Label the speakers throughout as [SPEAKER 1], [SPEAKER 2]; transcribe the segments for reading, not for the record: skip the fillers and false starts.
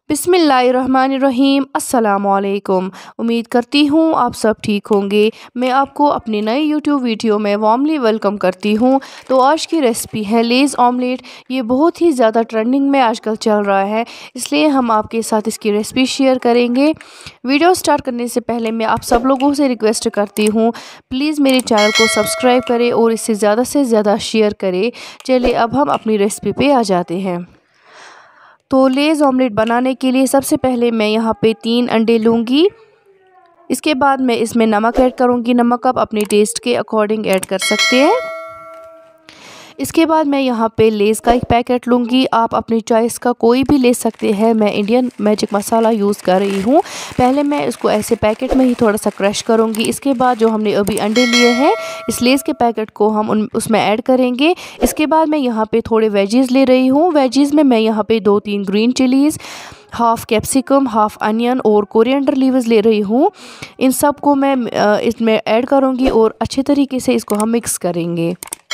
[SPEAKER 1] बिस्मिल्लाहिर्रहमानिर्रहीम। अस्सलामुअलैकुम। उम्मीद करती हूँ आप सब ठीक होंगे। मैं आपको अपनी नई यूट्यूब वीडियो में वार्मली वेलकम करती हूँ। तो आज की रेसिपी है लेज़ ऑमलेट। ये बहुत ही ज़्यादा ट्रेंडिंग में आजकल चल रहा है, इसलिए हम आपके साथ इसकी रेसिपी शेयर करेंगे। वीडियो स्टार्ट करने से पहले मैं आप सब लोगों से रिक्वेस्ट करती हूँ, प्लीज़ मेरे चैनल को सब्सक्राइब करें और इसे ज़्यादा से ज़्यादा शेयर करें। चलिए अब हम अपनी रेसिपी पे आ जाते हैं। तो लेज़ ऑमलेट बनाने के लिए सबसे पहले मैं यहाँ पे 3 अंडे लूँगी। इसके बाद मैं इसमें नमक ऐड करूँगी। नमक आप अपने टेस्ट के अकॉर्डिंग ऐड कर सकते हैं। इसके बाद मैं यहाँ पे लेज़ का एक पैकेट लूँगी। आप अपनी चॉइस का कोई भी ले सकते हैं। मैं इंडियन मैजिक मसाला यूज़ कर रही हूँ। पहले मैं इसको ऐसे पैकेट में ही थोड़ा सा क्रश करूँगी। इसके बाद जो हमने अभी अंडे लिए हैं, इस लेज़ के पैकेट को हम उसमें ऐड करेंगे। इसके बाद मैं यहाँ पे थोड़े वेजीज़ ले रही हूँ। वेजीज़ में मैं यहाँ पे 2-3 green chillies, half capsicum, half onion और कोरिएंडर लीव्स ले रही हूँ। इन सब को मैं इसमें ऐड करूँगी और अच्छे तरीके से इसको हम मिक्स करेंगे।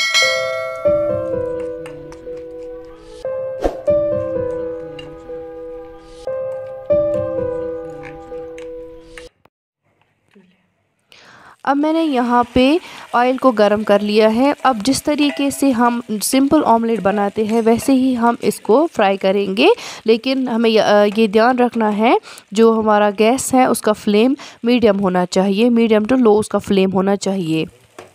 [SPEAKER 1] अब मैंने यहाँ पे ऑयल को गरम कर लिया है। अब जिस तरीके से हम सिंपल ऑमलेट बनाते हैं वैसे ही हम इसको फ्राई करेंगे, लेकिन हमें ये ध्यान रखना है जो हमारा गैस है उसका फ्लेम मीडियम होना चाहिए। मीडियम टू लो उसका फ्लेम होना चाहिए।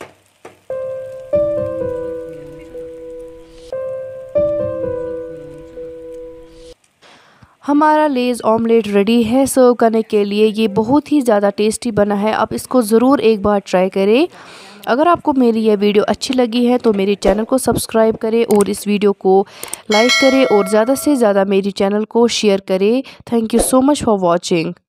[SPEAKER 1] हमारा लेज़ ऑमलेट रेडी है सर्व करने के लिए। ये बहुत ही ज़्यादा टेस्टी बना है। आप इसको ज़रूर एक बार ट्राई करें। अगर आपको मेरी यह वीडियो अच्छी लगी है तो मेरे चैनल को सब्सक्राइब करें और इस वीडियो को लाइक करें और ज़्यादा से ज़्यादा मेरी चैनल को शेयर करें। Thank you so much for watching.